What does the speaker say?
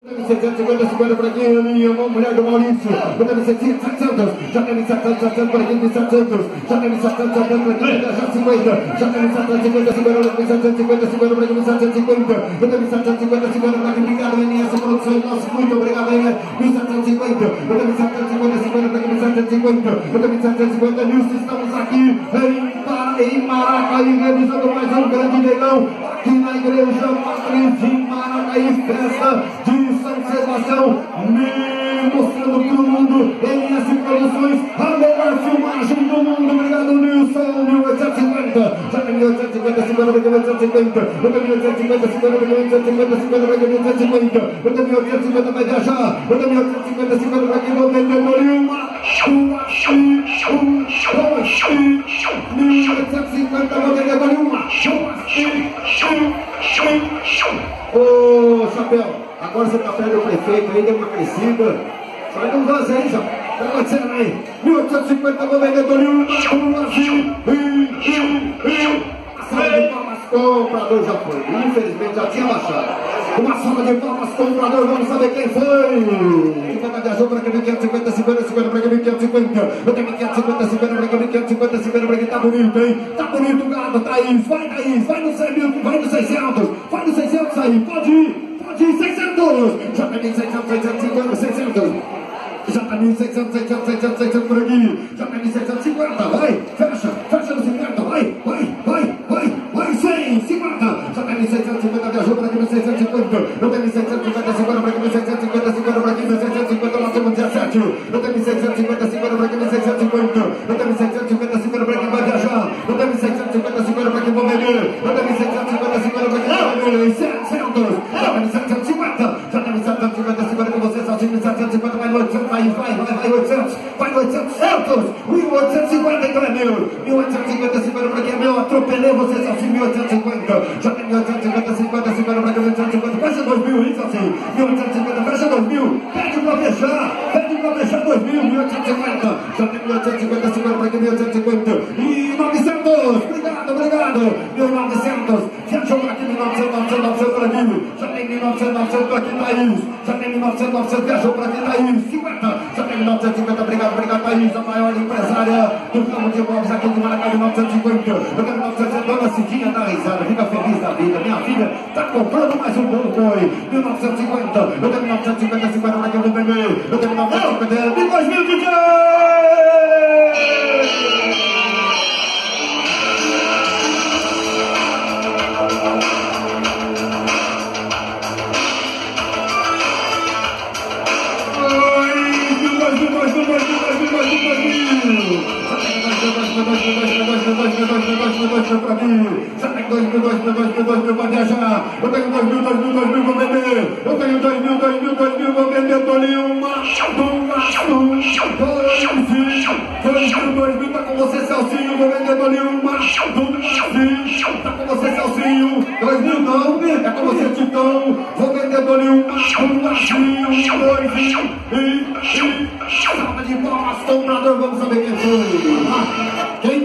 650 por aqui, uma mulher do Maurício. Botando 700, já tem 700 por aqui, 700, já tem 700 por aqui, já 50, já tem 750, 750, 50 por aqui, 750, botando 750, 50 por aqui, obrigado, NS Produções, nosso muito obrigado, 1750, botando 750, 50 por aqui, 750, botando 750, Nilson, estamos aqui em Maracaí, realizando mais um grande leilão aqui na Igreja Matriz de Maracaí, festa de São Sebastião, mostrando para o mundo, NS Produções, a melhor filmagem do mundo, obrigado Nilson, 1850, já tem 1850, 50, 1850, 1850, 50, 1850, 50, 1850, 1850 vai viajar, 1850, 50 vai que vou vender uma, 1850 vou vender uma, ô chapéu, agora você tá perto do prefeito aí, deu uma crescida. Sai um vaso aí, já. Tá acontecendo aí. 1850, vou vender uma, assim. A salva de palmas, comprador já foi. Infelizmente já tinha baixado. Uma salva de palmas, comprador, vamos saber quem foi. Quem viajou para aqui, 550, 50, 50, para aqui, 550. Eu tenho 550, 50, para aqui, 550, 50, para aqui. Tá bonito, hein? Tá bonito, gado, Thaís. Vai no 100 mil, vai no 600. Vai no 600 aí, pode ir. 600, já tem 600, 650, 600, já tem 600, 600, 600, 600 por aqui, já tem 650, vai, fecha no 50, vai, 100, 50, já tem 650, viajou para aqui no 650, eu tenho 650, 50 para aqui no 650, 50 para aqui no 650, nós temos 17, eu tenho 650, 50 para aqui no 650, eu tenho 650, 50 para aqui vai viajar, eu tenho 650, 50 para aqui vou vender, eu tenho 650, 50 para aqui vai vender, 700, já tem 750, já tem 750, 50 com você, sozinho, 750, vai no 800, vai 800, vai no 800, 1850, então é meu, 1850, 50 para aqui é meu, atropelei você, sozinho, 1850, já tem 1850, 50, 50 para aqui, 1850, fecha 2000, isso assim, 1850, fecha 2000, pede para fechar 2000, 1850, já tem 1850, 50 para aqui, 1850, e 900, obrigado, 1900, viajou para aqui, 1900, 900 para aqui, já tem 1900, 900 para aqui, Thaís, já tem 1900, 900, viajou para aqui, Thaís, 50, já tem 1950, obrigado, Thaís, a maior empresária do ramo de imóveis aqui de Maracaí, 1950, eu quero 900, dona Cidinha da risada, fica feliz da vida, minha filha tá comprando mais um bolo boi, 1950, eu tenho 1950, 50 para que eu vou vender, eu tenho 1950, e 2020! Pra mim, já tem 2.000 pra viajar, eu tenho 2.000 vou vender, eu tenho 2.000 vou vender, dou-lhe uma, 2.000, tá com você, Celcinho, vou vender, dou-lhe uma, tá com você, Celcinho, 2.000 não, é com você, Titão, vou vender, dou-lhe uma, 2.000, e salva de palmas, comprador, vamos saber quem foi, quem